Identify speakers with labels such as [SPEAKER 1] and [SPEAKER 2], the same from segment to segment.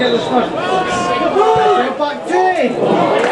[SPEAKER 1] Back to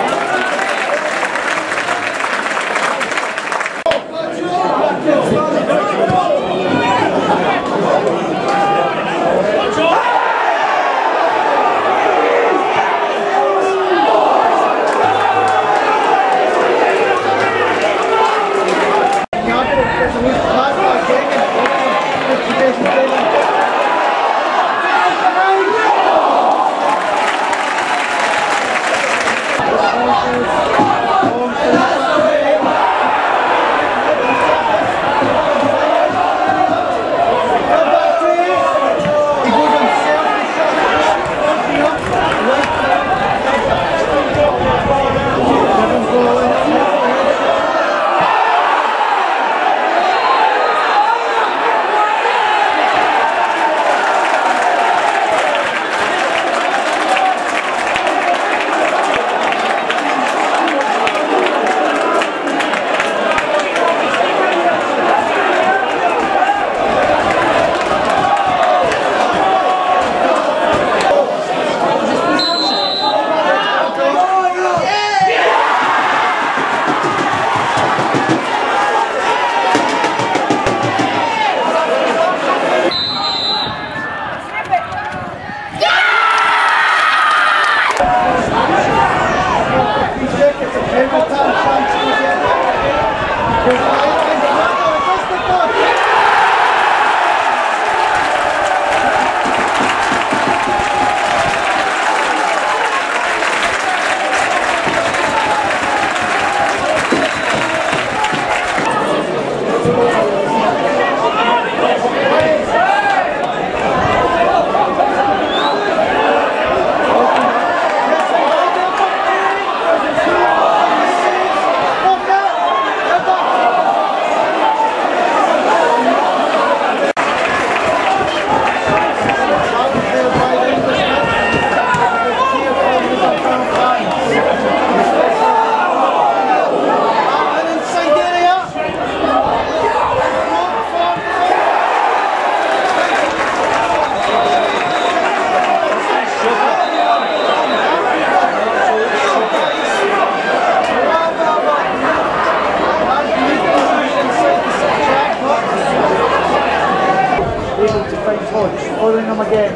[SPEAKER 1] following them again.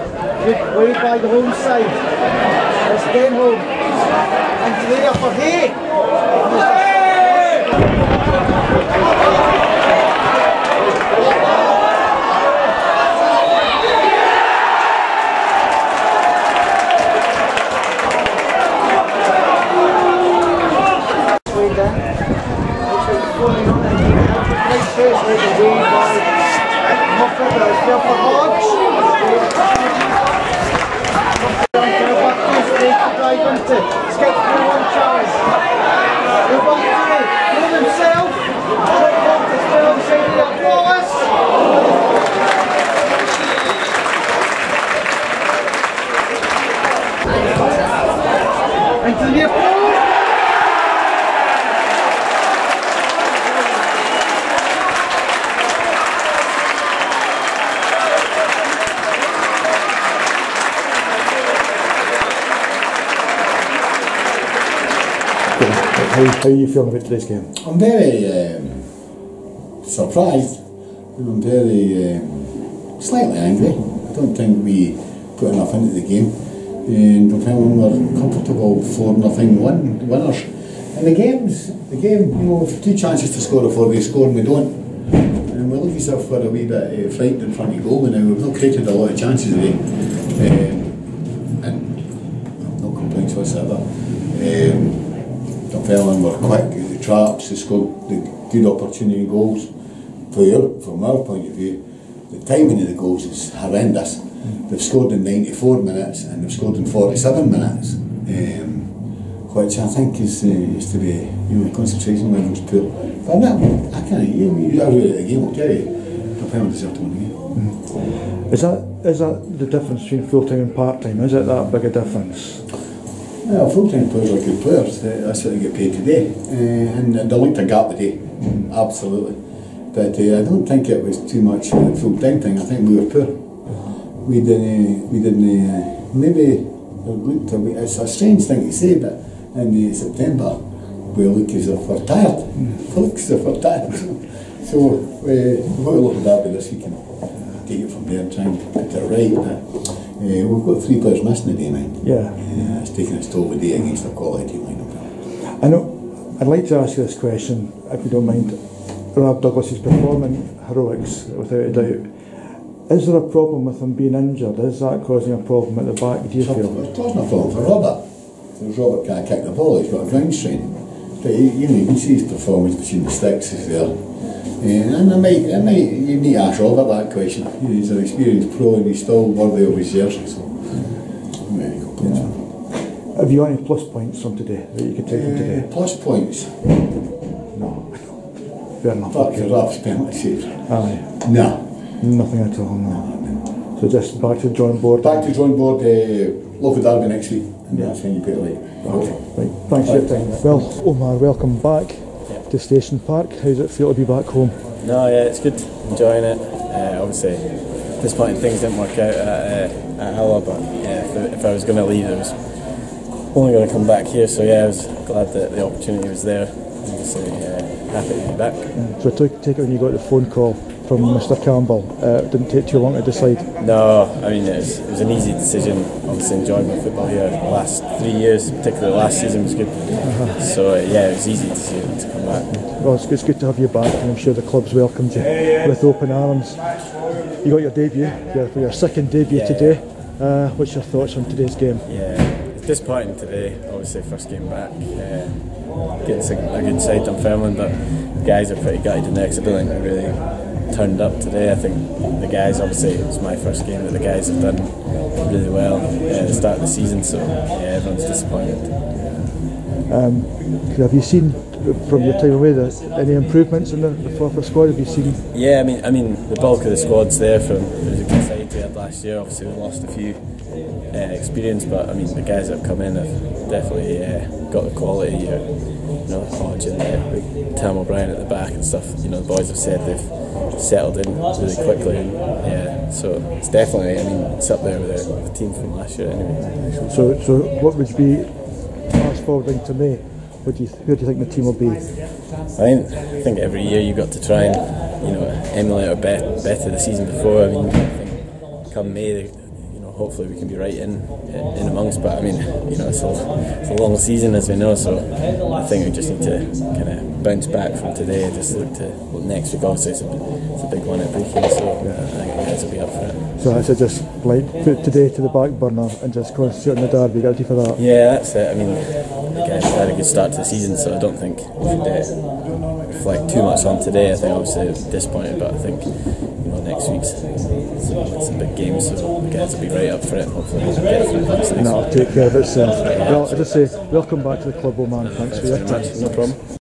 [SPEAKER 1] Good way by the home side. It's again home. And there for Hay. Way down. Looks like it's falling on it. Nice face like the way by Muffet, but it's there for Hodge. Drive into, skip through one challenge. Go back to it, Hill himself. Short ball to Phil, side of Wallace. Into the near post.
[SPEAKER 2] How are you feeling about today's game?
[SPEAKER 3] I'm very surprised. I'm very slightly angry. I don't think we put enough into the game. And Dunfermline were comfortable 4-0 winners. And the game, you know, we've 2 chances to score before they score and we don't. And we look as if we're a wee bit frightened in front of goal now. We've not created a lot of chances today. And no complaints whatsoever. Dunfermline were quick, the traps, they scored the good opportunity goals. From our point of view, the timing of the goals is horrendous. They've scored in 94 minutes and they've scored in 47 minutes, which I think is to be, you know, the concentration levels poor. But I can't, you are really at the game, I'll tell you, Dunfermline deserve to win the game.
[SPEAKER 2] Is that the difference between full-time and part-time? Is it that big a difference?
[SPEAKER 3] Well, full-time players are good players, that's what they get paid today, and they linked a gap today, absolutely. But I don't think it was too much a full-time thing. I think we were poor. We didn't maybe looked a wee, it's a strange thing to say, but in September we look as if we're tired. We look as if we're tired. So we've got to look at that this week and take it from there and try and put it right. But, we've got 3 players missing today, man.
[SPEAKER 2] Yeah.
[SPEAKER 3] It's taking its toll today against a quality team like that.
[SPEAKER 2] I know, I'd like to ask you this question, if you don't mind. Rob Douglas is performing heroics, without a doubt. Is there a problem with him being injured? Is that causing a problem at the back, do you feel?
[SPEAKER 3] It's causing a problem for Robert. Because Robert can't kick the ball, he's got a ground strain. But you can see his performance between the sticks is there. And you need to ask Robert that question. He's an experienced pro and he's still worthy of his jersey. So,
[SPEAKER 2] have you any plus points from today that you could take from today?
[SPEAKER 3] Plus points?
[SPEAKER 2] No. Fair enough.
[SPEAKER 3] Apart from Rob's penalty save.
[SPEAKER 2] Aye.
[SPEAKER 3] No.
[SPEAKER 2] Nothing at all, no. So just back to the drawing board?
[SPEAKER 3] Back to the drawing board, local derby next week. And that's when you put it late.
[SPEAKER 2] Okay. Right. Thanks for your time. Well, Omar, welcome back to Station Park. How does it feel to be back home?
[SPEAKER 4] No, yeah, it's good. Enjoying it. Obviously, disappointing things didn't work out at Hull, but yeah, if I was going to leave, I was only going to come back here. So yeah, I was glad that the opportunity was there. So happy to be back.
[SPEAKER 2] So take it when you got the phone call from Mr. Campbell. It didn't take too long to decide.
[SPEAKER 4] No, I mean it was an easy decision. Obviously enjoyed my football here the last 3 years, particularly last season was good. So yeah, it was easy to come back.
[SPEAKER 2] Well, it's good to have you back, and I'm sure the club's welcomed you with open arms. You got your debut, for your second debut today. What's your thoughts on today's game?
[SPEAKER 4] Yeah, it's disappointing today. Obviously, first game back. Against a good side, Dunfermline, but the guys are pretty gutted in there because I don't think they really turned up today. I think the guys, obviously, it was my first game, but the guys have done really well at the start of the season, so yeah, everyone's disappointed.
[SPEAKER 2] Have you seen from your time away any improvements in the Forfar squad? Have you seen?
[SPEAKER 4] Yeah, I mean the bulk of the squad's there from the good side we had last year. Obviously, we lost a few experience, but I mean the guys that have come in have definitely got the quality. Hodge and Tam O'Brien at the back and stuff. The boys have said they've settled in really quickly, and yeah, so it's definitely. I mean, it's up there with the team from last year anyway.
[SPEAKER 2] So what would be fast forwarding to May? Who do you think the team will be?
[SPEAKER 4] I think every year you've got to try and emulate or better the season before. I mean, I think come May, hopefully we can be right in amongst. But I mean, it's a long season as we know. So I think we just need to kind of bounce back from today. Just look next week. Obviously, it's a big one at Brecon, so I think the guys will be up for it.
[SPEAKER 2] So I said just put today to the back burner and just concentrate on the derby. Ready for that?
[SPEAKER 4] Yeah, that's it. I mean, the guys had a good start to the season, so I don't think we should reflect too much on today. I think obviously it was disappointed, but I think next week's it's a big game, so the guys will be right up for it. Hopefully, we'll get it next week.
[SPEAKER 2] No, take care of itself. Well, as I say, welcome back to the club, Omar. Thanks for your time.
[SPEAKER 4] No problem.